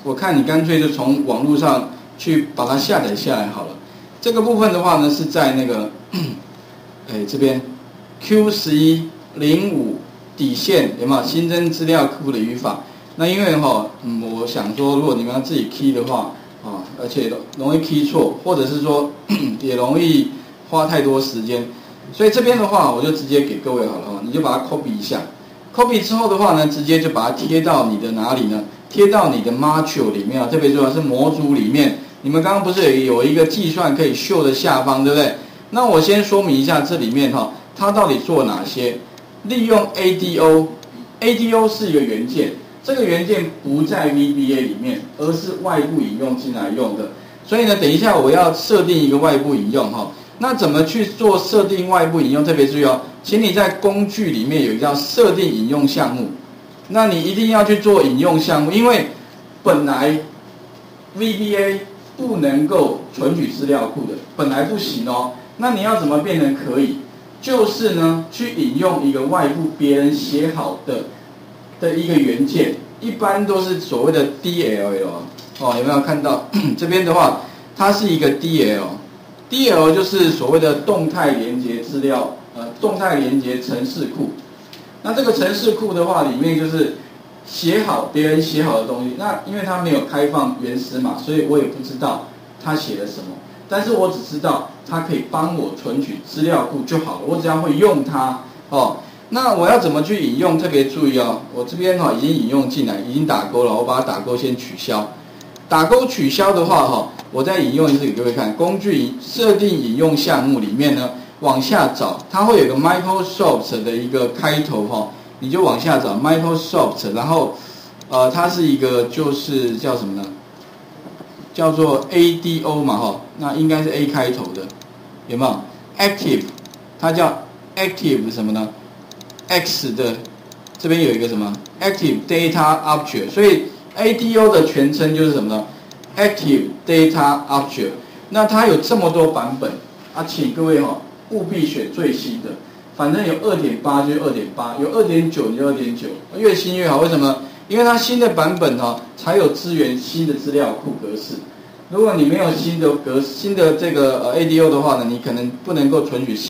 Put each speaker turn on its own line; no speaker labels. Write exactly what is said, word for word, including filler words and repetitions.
我看你干脆就从网络上去把它下载下来好了。这个部分的话呢，是在那个，哎这边 Q 十一零五底线有没有新增资料库的语法？那因为哈、哦，嗯，我想说，如果你们要自己 key 的话，啊，而且容易 key 错，或者是说也容易花太多时间，所以这边的话，我就直接给各位好了哈，你就把它 copy 一下 ，copy 之后的话呢，直接就把它贴到你的哪里呢？贴到你的 module 里面啊，特别重要是模组里面。你们刚刚不是有有一个计算可以秀的下方，对不对？那我先说明一下这里面哈，它到底做哪些？利用 A D O，A D O 是一个元件。这个元件不在 V B A 里面，而是外部引用进来用的。所以呢，等一下我要设定一个外部引用哈。那怎么去做设定外部引用？特别注意哦，请你在工具里面有一个叫设定引用项目。那你一定要去做引用项目，因为本来 V B A 不能够存取资料库的，本来不行哦。那你要怎么变成可以？就是呢，去引用一个外部别人写好的。的一个元件，一般都是所谓的 D L L 哦，有没有看到这边的话，它是一个 D L，D L 就是所谓的动态连接资料，呃，动态连接程式库。那这个程式库的话，里面就是写好别人写好的东西。那因为它没有开放原始码，所以我也不知道他写了什么，但是我只知道它可以帮我存取资料库就好了，我只要会用它哦。那我要怎么去引用？特别注意哦，我这边哈、哦、已经引用进来，已经打勾了，我把它打勾先取消。打勾取消的话哈、哦，我再引用一次给各位看。工具设定引用项目里面呢，往下找，它会有个 Microsoft 的一个开头哈、哦，你就往下找 Microsoft， 然后呃，它是一个就是叫什么呢？叫做 A D O 嘛哈、哦，那应该是 A 开头的，有没有 ？Active， 它叫 Active 什么呢？ X 的这边有一个什么 Active Data Object， 所以 A D O 的全称就是什么呢 ？Active Data Object。那它有这么多版本啊，请各位哈、哦、务必选最新的，反正有 二点八 就 二点八， 有 二点九 就 二点九， 越新越好。为什么？因为它新的版本哈、哦、才有支援新的资料库格式。如果你没有新的格新的这个呃 A D O 的话呢，你可能不能够存取。